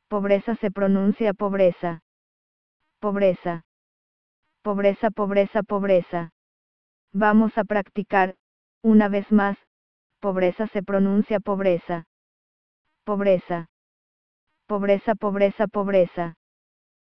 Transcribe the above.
Pobreza se pronuncia pobreza. Pobreza. Pobreza, pobreza, pobreza. Vamos a practicar, una vez más, pobreza se pronuncia pobreza. Pobreza. Pobreza, pobreza, pobreza.